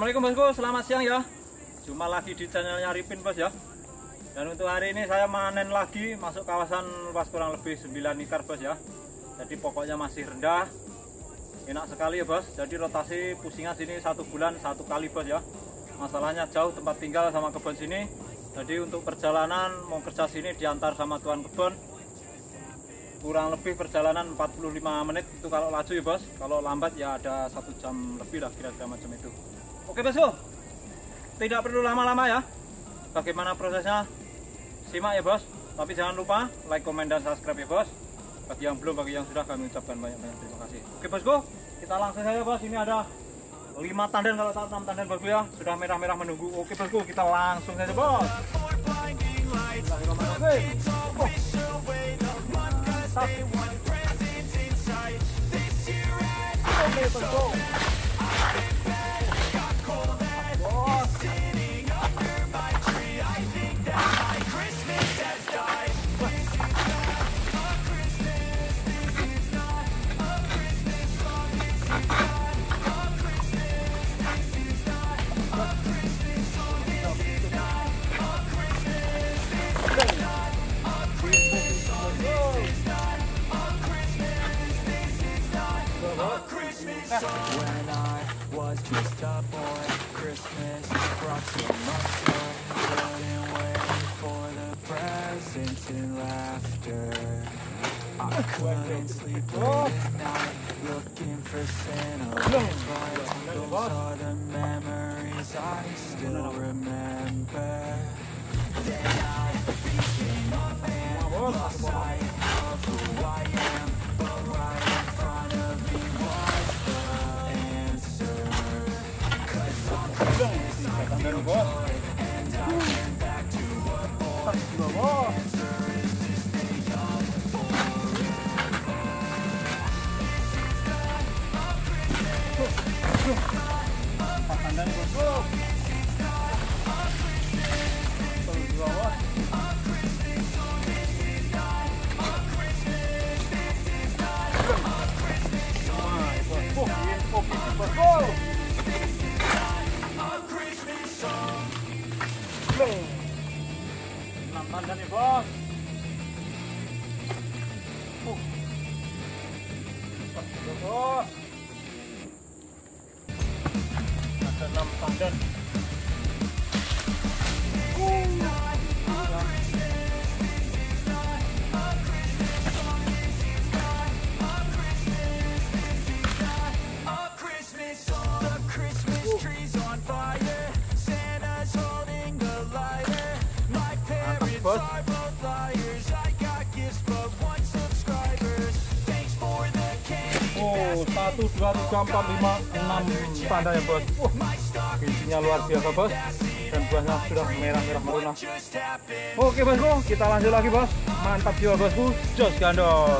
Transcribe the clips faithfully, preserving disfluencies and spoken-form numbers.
Assalamualaikum bosku, selamat siang ya. Jumpa lagi di channelnya Ripin bos ya. Dan untuk hari ini saya manen lagi masuk kawasan luas kurang lebih sembilan hektar bos ya. Jadi pokoknya masih rendah, enak sekali ya bos. Jadi rotasi pusingan sini satu bulan satu kali bos ya. Masalahnya jauh tempat tinggal sama kebun sini. Jadi untuk perjalanan mau kerja sini diantar sama tuan kebun, kurang lebih perjalanan empat puluh lima menit itu kalau laju ya bos. Kalau lambat ya ada satu jam lebih lah kira-kira macam itu. Oke bosku, tidak perlu lama-lama ya. Bagaimana prosesnya simak ya bos. Tapi jangan lupa like, komen, dan subscribe ya bos. Bagi yang belum, bagi yang sudah, kami ucapkan banyak-banyak terima kasih. Oke bosku, kita langsung saja bos. Ini ada lima tandan, kalau tak enam tandan bosku ya. Sudah merah-merah menunggu. Oke bosku, kita langsung saja bos. Bismillahirrahmanirrahim. Oh. Oke bosku. When I was just a boy, Christmas brought so much joy. Couldn't wait for the presents and laughter. I couldn't sleep late at night, looking for Santa with lights. Those are the memories I still remember. Then I became a man, lost sight of who I am, but right in front of me was the answer. 'Cause on Christmas I feel joy, and I turn back to a boy. The answer is to stay young forever. This is not a Christmas. enam tandan nih bos. Uh. Bos. Ada enam tandan. Bos. Oh, satu, dua, tiga, empat, lima, enam tanda ya bos. Wah, isinya luar biasa bos. Dan buahnya sudah merah-merah meruna. Oke bosku, kita lanjut lagi bos. Mantap jiwa bosku, jos gandos.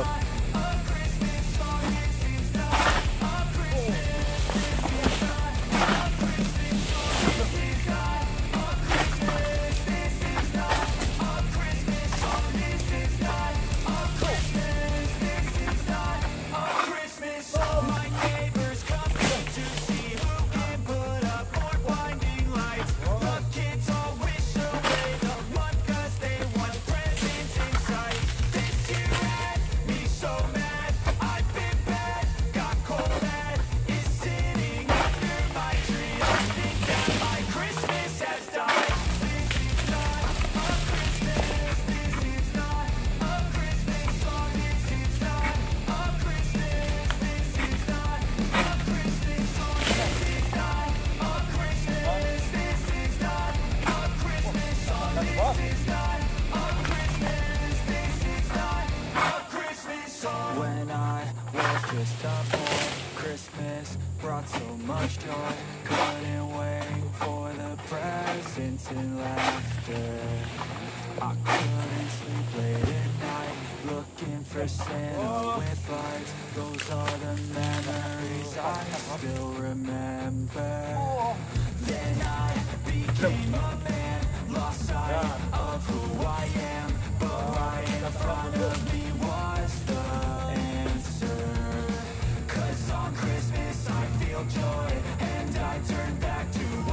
When I was just a boy, Christmas brought so much joy. Couldn't wait for the presents and laughter. I couldn't sleep late at night, looking for Santa with lights. Those are the memories I still remember. Then I became a man, lost sight of who I am, but right in front of me was the answer. 'Cause on Christmas I feel joy, and I turn back to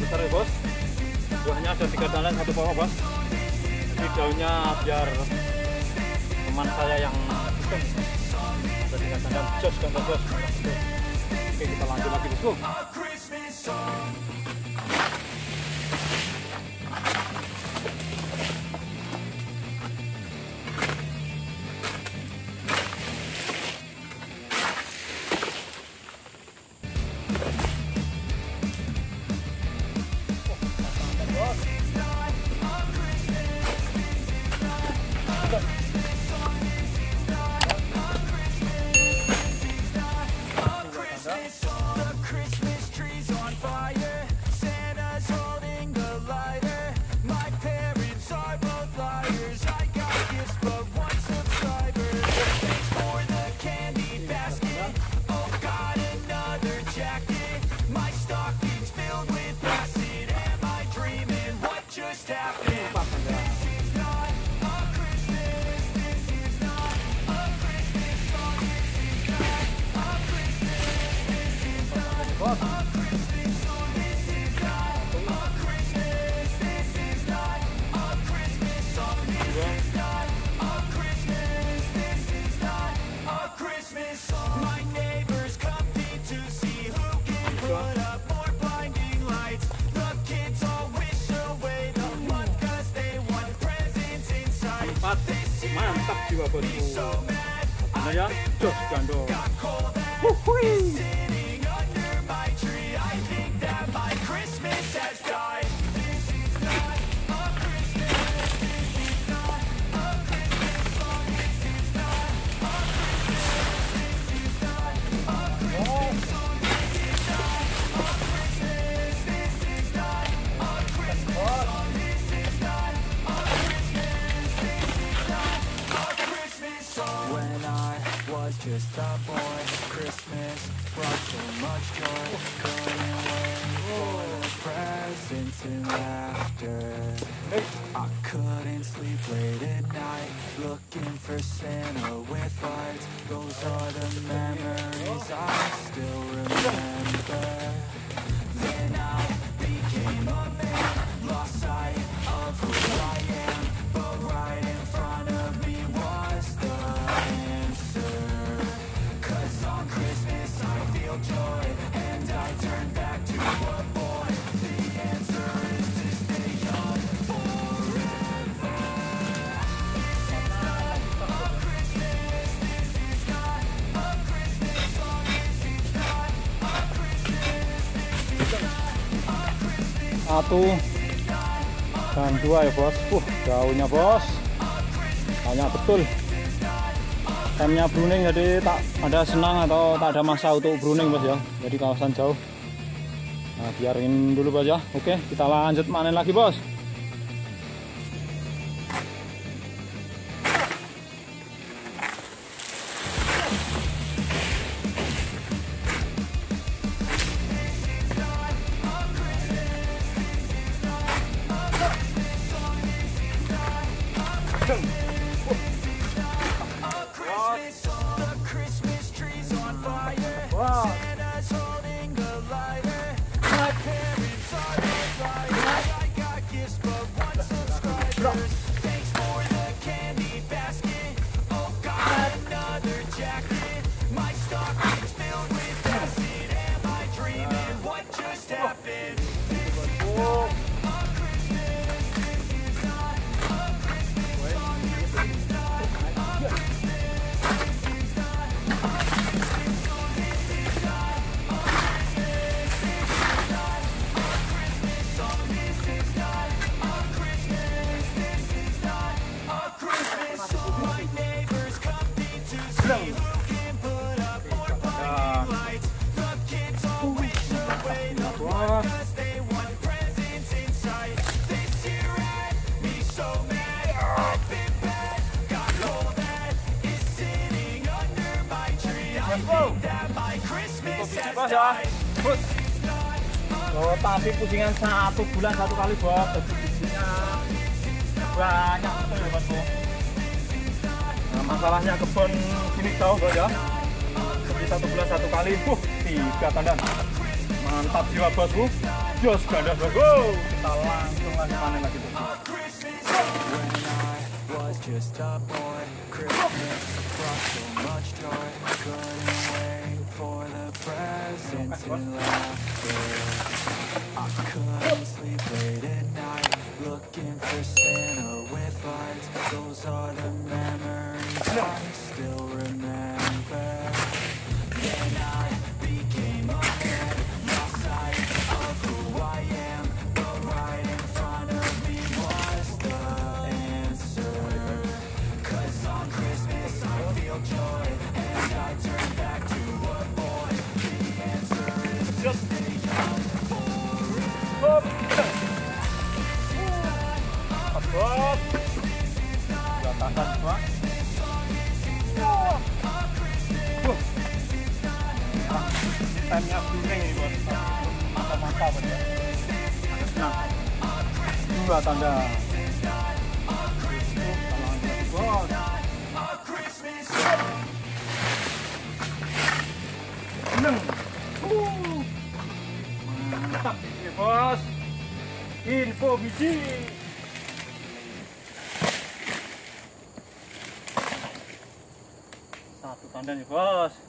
besar ya bos. Buahnya ada tiga tandan satu pokok bos. Ini daunnya biar teman saya yang hitam. Ada tiga tandan, jos kan bos. Oke, kita lanjut lagi bosku. Mantap jiwa bosku. Bener ya, jos gandong. Wuhui. Just a boy, Christmas brought so much joy. Couldn't wait for the presents and laughter. I couldn't sleep late at night, looking for Santa with lights. Those are the memories I still remember. Then I became a man, lost sight of who I am, but right in front of me was the answer. On Christmas I feel joy, and I turn back to a boy. The answer is to stay young forever. A Christmas, this is not a Christmas song. This is not a Christmas, this is not a Christmas. Satu dan dua ya bos. Uh, daunnya bos. Banyak betul. Temnya Bruning, jadi tak ada senang atau tak ada masa untuk Bruning bos ya. Jadi kawasan jauh. Nah, biarin dulu bos ya. Oke, kita lanjut panen lagi bos. Bos ya, bos. Oh, tapi pusingan satu bulan satu kali bos, jadi bijinya banyak betul ya bos. Nah, masalahnya kebun sini jauh bos ya. Jadi satu bulan satu kali, uh, tiga tandan. Mantap jiwa bosku. Jos ganda bosku. Kita langsung lagi panen lagi bosku. When I was just a boy, Christmas brought so much joy. Couldn't wait for the presents and laughter. I couldn't sleep late at night, looking for Santa with lights. Those are the memories I still remember. Then I became a man, lost sight of who I am, but right in front of me was the answer. 'Cause on Christmas I feel joy, and I turn back to a boy. The answer is just stay young forever. Bos. Dua tasan semua. Timenya kuning ini bos. Mantap-mantap ya. Nah, dua tanda. Bos. Seneng. Uh. Mantap ini bos. Info biji. Satu tanda nih bos.